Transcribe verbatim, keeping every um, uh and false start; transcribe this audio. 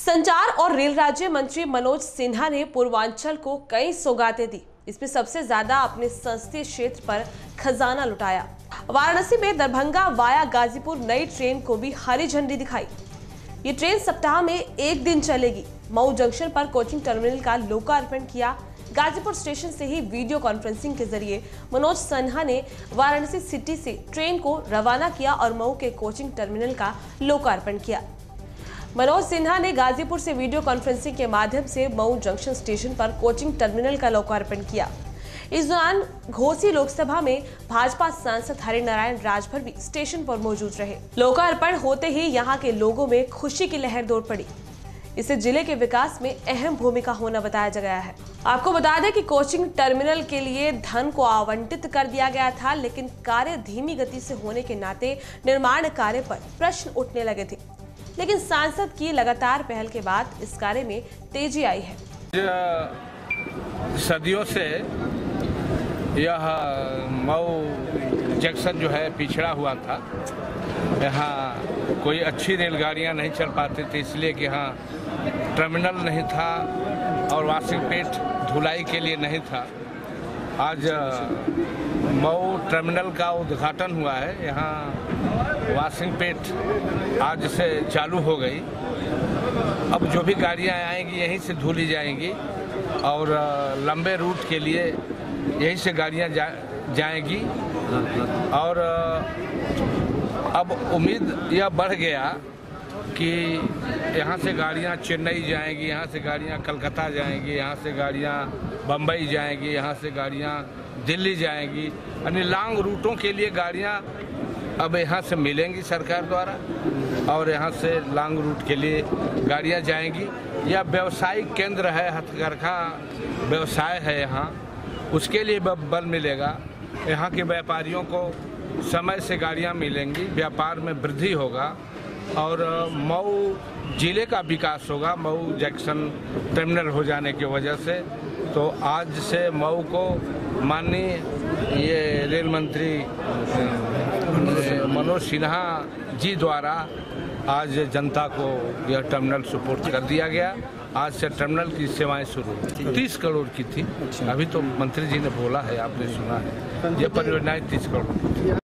संचार और रेल राज्य मंत्री मनोज सिन्हा ने पूर्वांचल को कई सौगातें दी। इसमें सबसे ज्यादा अपने संसदीय क्षेत्र पर खजाना लुटाया। वाराणसी में दरभंगा वाया गाजीपुर नई ट्रेन को भी हरी झंडी दिखाई। ये ट्रेन सप्ताह में एक दिन चलेगी। मऊ जंक्शन पर कोचिंग टर्मिनल का लोकार्पण किया। गाजीपुर स्टेशन से ही वीडियो कॉन्फ्रेंसिंग के जरिए मनोज सिन्हा ने वाराणसी सिटी से ट्रेन को रवाना किया और मऊ के कोचिंग टर्मिनल का लोकार्पण किया। मनोज सिन्हा ने गाजीपुर से वीडियो कॉन्फ्रेंसिंग के माध्यम से मऊ जंक्शन स्टेशन पर कोचिंग टर्मिनल का लोकार्पण किया। इस दौरान घोसी लोकसभा में भाजपा सांसद हरिनारायण राजभर भी स्टेशन पर मौजूद रहे। लोकार्पण होते ही यहां के लोगों में खुशी की लहर दौड़ पड़ी। इसे जिले के विकास में अहम भूमिका होना बताया गया है। आपको बता दें कि कोचिंग टर्मिनल के लिए धन को आवंटित कर दिया गया था, लेकिन कार्य धीमी गति से होने के नाते निर्माण कार्य पर प्रश्न उठने लगे थे। लेकिन सांसद की लगातार पहल के बाद इस कार्य में तेजी आई है। सदियों से यह मऊ जंक्शन जो है पिछड़ा हुआ था। यहाँ कोई अच्छी रेलगाड़ियाँ नहीं चल पाती थी, इसलिए कि यहाँ टर्मिनल नहीं था और वाशिंग पेट धुलाई के लिए नहीं था। आज मऊ टर्मिनल का उद्घाटन हुआ है। यहाँ वाशिंग पेट आज से चालू हो गई। अब जो भी गाड़ियाँ आएंगी यहीं से धुली जाएंगी और लंबे रूट के लिए यहीं से गाड़ियाँ जा, जाएंगी। और अब उम्मीद यह बढ़ गया कि यहाँ से गाड़ियाँ चेन्नई जाएंगी, यहाँ से गाड़ियाँ कलकत्ता जाएंगी, यहाँ से गाड़ियाँ बम्बई जाएंगी, यहाँ से गाड़ियाँ दिल्ली जाएंगी। यानी लॉन्ग रूटों के लिए गाड़ियाँ अब यहाँ से मिलेंगी सरकार द्वारा और यहाँ से लॉन्ग रूट के लिए गाड़ियाँ जाएंगी। यह व्यावसायिक केंद्र है, हथकरघा व्यवसाय है यहाँ, उसके लिए बल मिलेगा। यहाँ के व्यापारियों को समय से गाड़ियाँ मिलेंगी, व्यापार में वृद्धि होगा और मऊ जिले का विकास होगा मऊ जंक्शन टर्मिनल हो जाने की वजह से। तो आज से मऊ को माननीय ये रेल मंत्री मनोज सिन्हा जी द्वारा आज जनता को यह टर्मिनल सुपुर्द कर दिया गया। आज से टर्मिनल की सेवाएं शुरू तीस करोड़ की थी। अभी तो मंत्री जी ने बोला है, आपने सुना है, ये परियोजनाएं तीस करोड़।